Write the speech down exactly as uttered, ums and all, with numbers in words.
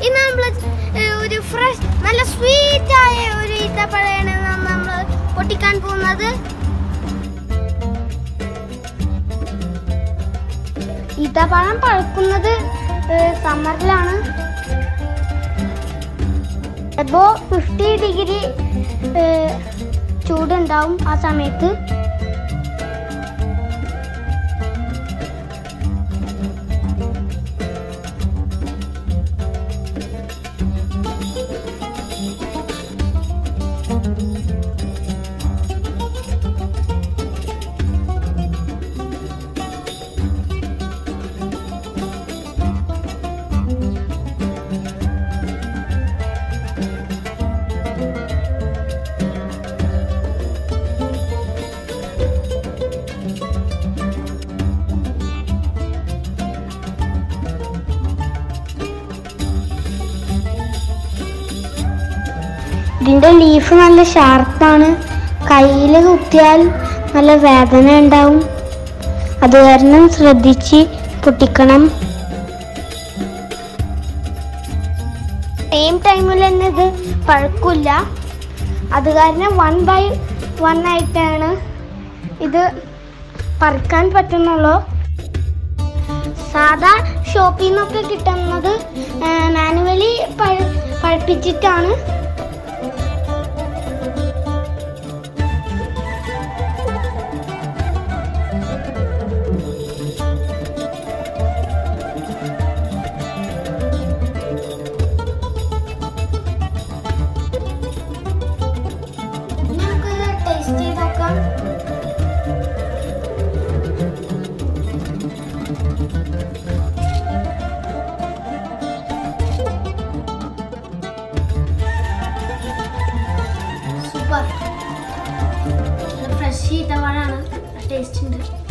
ഇന്ന് നമ്മൾ ഒരു ഫ്രഷ് നല്ല സ്വീറ്റ് ആയ ഒരു ഈത്തപ്പഴമാണ് നമ്മൾ പൊട്ടിക്കാൻ പോകുന്നത്. ഈത്തപ്പഴം പഴുക്കുന്നത് സമ്മറിലാണ്. അപ്പോൾ ഫിഫ്റ്റി ഡിഗ്രി ചൂടുണ്ടാവും ആ സമയത്ത്. ഇതിൻ്റെ ലീഫ് നല്ല ഷാർപ്പാണ്. കയ്യിൽ കുത്തിയാൽ നല്ല വേദന ഉണ്ടാവും. അത് കാരണം ശ്രദ്ധിച്ച് പൊട്ടിക്കണം. സെയിം ടൈമിൽ തന്നെ ഇത് പഴുക്കില്ല. അത് കാരണം വൺ ബൈ വൺ ആയിട്ടാണ് ഇത് പറിക്കാൻ പറ്റുന്നുള്ളൂ. സാധാ ഷോപ്പിൽ നിന്നൊക്കെ കിട്ടുന്നത് മാനുവലി പഴുപ്പിച്ചിട്ടാണ്. സൂപ്പർ ഫ്രഷ് ഈത്തപ്പഴമാണ്, ടേസ്റ്റ് ഉണ്ട്.